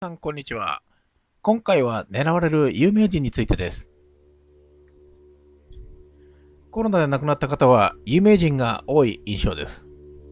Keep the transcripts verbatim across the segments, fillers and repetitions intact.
さん、こんにちは。今回は狙われる有名人についてです。コロナで亡くなった方は有名人が多い印象です。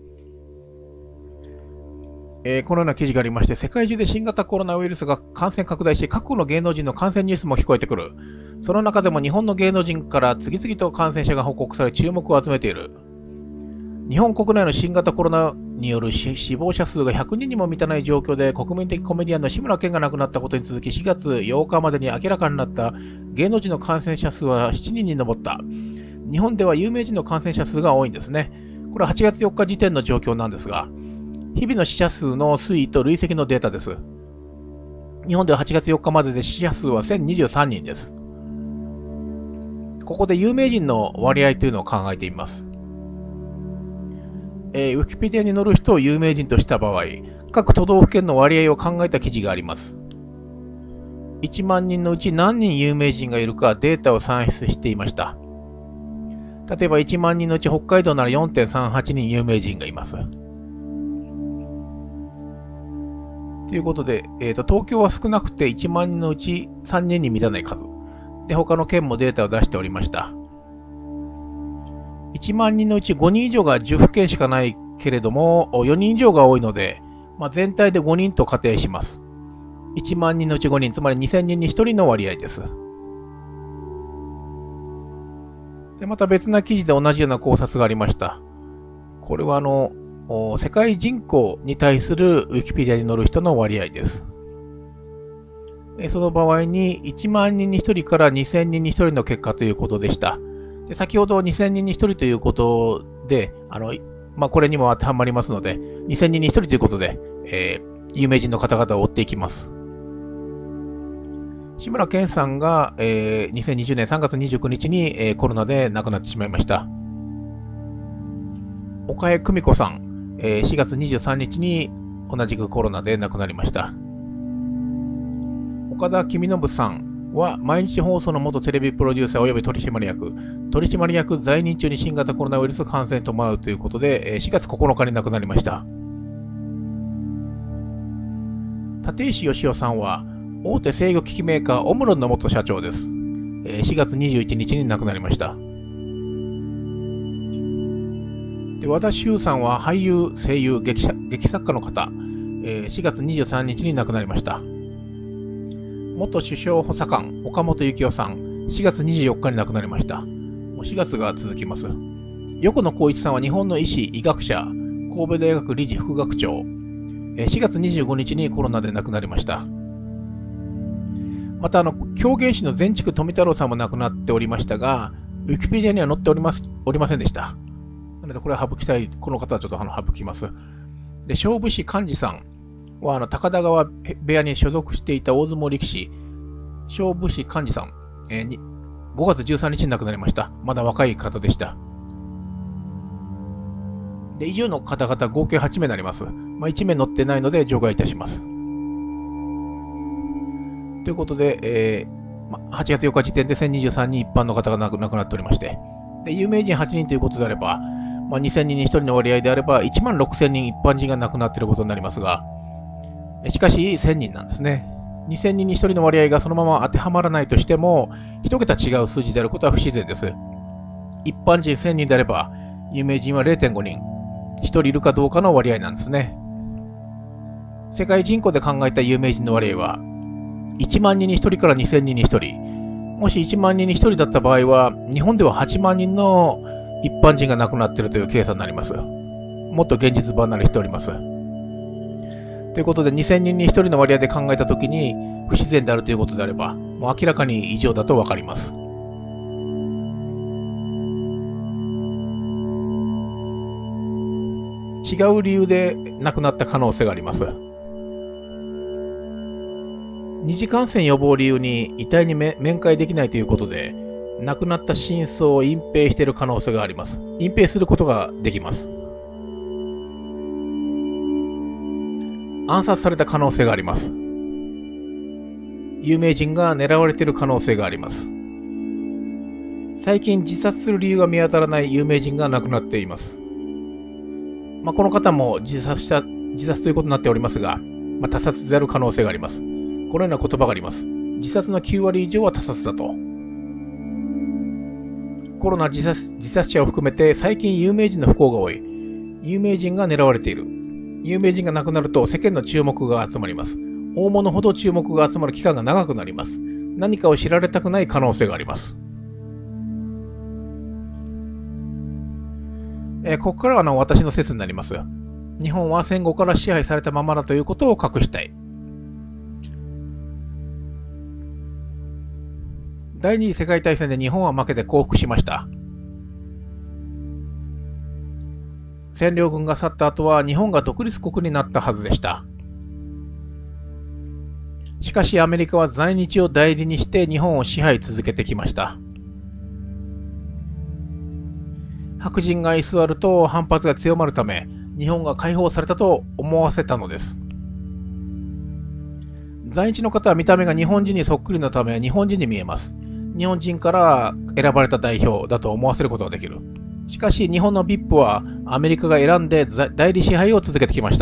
えーこのような記事がありまして、世界中で新型コロナウイルスが感染拡大し、各国の芸能人の感染ニュースも聞こえてくる。その中でも日本の芸能人から次々と感染者が報告され注目を集めている。日本国内の新型コロナによる死亡者数がひゃくにんにも満たない状況で、国民的コメディアンの志村けんが亡くなったことに続き、しがつようかまでに明らかになった芸能人の感染者数はしちにんに上った。日本では有名人の感染者数が多いんですね。これははちがつよっか時点の状況なんですが、日々の死者数の推移と累積のデータです。日本でははちがつよっかまでで死者数はせんにじゅうさんにんです。ここで有名人の割合というのを考えてみます。えー、ウィキペディアに載る人を有名人とした場合、各都道府県の割合を考えた記事があります。いちまんにんのうち何人有名人がいるかデータを算出していました。例えばいちまんにんのうち北海道なら よんてんさんはちにん有名人がいます。ということで、えーと、東京は少なくていちまんにんのうちさんにんに満たない数。で、他の県もデータを出しておりました。いちまんにんのうちごにん以上がじゅっふけんしかないけれども、よにん以上が多いので、まあ、全体でごにんと仮定します。いちまんにんのうちごにん、つまりにせんにんにひとりの割合です。で、また別な記事で同じような考察がありました。これはあの、世界人口に対するウィキペディアに載る人の割合です。その場合にいちまんにんにひとりからにせんにんにひとりの結果ということでした。で先ほどにせんにんにひとりということで、あのまあ、これにも当てはまりますので、にせんにんにひとりということで、えー、有名人の方々を追っていきます。志村けんさんが、えー、にせんにじゅうねんさんがつにじゅうくにちに、えー、コロナで亡くなってしまいました。岡江久美子さん、えー、しがつにじゅうさんにちに同じくコロナで亡くなりました。岡田公信さんは毎日放送の元テレビプロデューサー及び取締役、取締役在任中に新型コロナウイルス感染に伴うということで、しがつここのかに亡くなりました。立石義雄さんは大手制御機器メーカーオムロンの元社長です。しがつにじゅういちにちに亡くなりました。で和田修さんは俳優、声優、劇者劇作家の方、しがつにじゅうさんにちに亡くなりました。元首相補佐官、岡本幸夫さん、しがつにじゅうよっかに亡くなりました。もうしがつが続きます。横野光一さんは日本の医師、医学者、神戸大学理事副学長、しがつにじゅうごにちにコロナで亡くなりました。また、あの狂言師の善竹富太郎さんも亡くなっておりましたが、ウィキペディアには載っております、おりませんでした。なので、これは省きたい、この方はちょっとあの省きます。で、勝負師寛治さんはあの高田川部屋に所属していた大相撲力士、勝負師寛治さん、えー、にごがつじゅうさんにちに亡くなりました。まだ若い方でした。で以上の方々合計はちめいになります。まあ、いちめい載ってないので除外いたします。ということで、えーまあ、はちがつよっか時点でせんにじゅうさんにん一般の方が亡くなっておりまして、で有名人はちにんということであれば、まあ、にせんにんにひとりの割合であればいちまんろくせんにん一般人が亡くなっていることになりますが、しかしせんにんなんですね。にせんにんにひとりの割合がそのまま当てはまらないとしても、いちけた違う数字であることは不自然です。一般人せんにんであれば、有名人は れいてんごにん、ひとりいるかどうかの割合なんですね。世界人口で考えた有名人の割合は、いちまんにんにひとりからにせんにんにひとり。もしいちまんにんにひとりだった場合は、日本でははちまんにんの一般人が亡くなっているという計算になります。もっと現実離れしております。ということで、にせんにんにひとりの割合で考えたときに不自然であるということであれば、もう明らかに異常だとわかります。違う理由で亡くなった可能性があります。二次感染予防を理由に遺体に面会できないということで、亡くなった真相を隠蔽している可能性があります。隠蔽することができます。暗殺された可能性があります。有名人が狙われている可能性があります。最近自殺する理由が見当たらない有名人が亡くなっています。まあ、この方も自殺した、自殺ということになっておりますが、 まあ、他殺である可能性があります。このような言葉があります。自殺のきゅうわり以上は他殺だと。コロナ自殺、自殺者を含めて最近有名人の不幸が多い。有名人が狙われている。有名人が亡くなると世間の注目が集まります。大物ほど注目が集まる期間が長くなります。何かを知られたくない可能性があります。えー、ここからはの私の説になります。日本は戦後から支配されたままだということを隠したい。第二次世界大戦で日本は負けて降伏しました。占領軍が去った後は日本が独立国になったはずでした。しかしアメリカは在日を代理にして日本を支配続けてきました。白人が居座ると反発が強まるため、日本が解放されたと思わせたのです。在日の方は見た目が日本人にそっくりのため日本人に見えます。日本人から選ばれた代表だと思わせることができる。しかし日本の ブイアイピー はアメリカが選んで代理支配を続けてきました。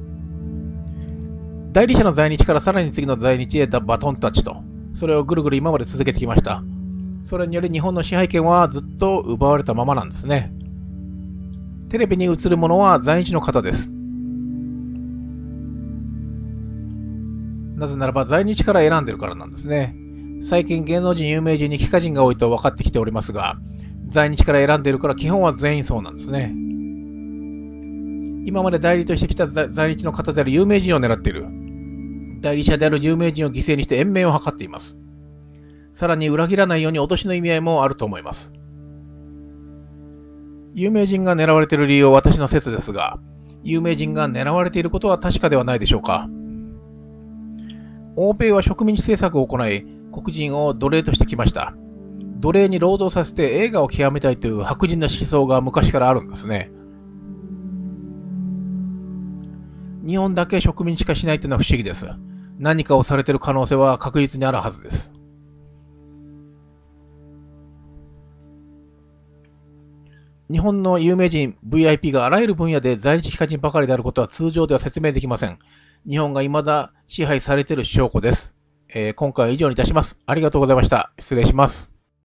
代理者の在日からさらに次の在日へバトンタッチと、それをぐるぐる今まで続けてきました。それにより日本の支配権はずっと奪われたままなんですね。テレビに映るものは在日の方です。なぜならば在日から選んでるからなんですね。最近芸能人有名人に帰化人が多いと分かってきておりますが、在日から選んでいるから基本は全員そうなんですね。今まで代理としてきた在日の方である有名人を狙っている。代理者である有名人を犠牲にして延命を図っています。さらに裏切らないように脅しの意味合いもあると思います。有名人が狙われている理由は私の説ですが、有名人が狙われていることは確かではないでしょうか。欧米は植民地政策を行い、黒人を奴隷としてきました。奴隷に労働させて栄華を極めたいという白人の思想が昔からあるんですね。日本だけ植民地化しないというのは不思議です。何かをされている可能性は確実にあるはずです。日本の有名人 ブイアイピー があらゆる分野で在日帰化人ばかりであることは通常では説明できません。日本が未だ支配されている証拠です。えー、今回は以上にいたします。ありがとうございました。失礼します。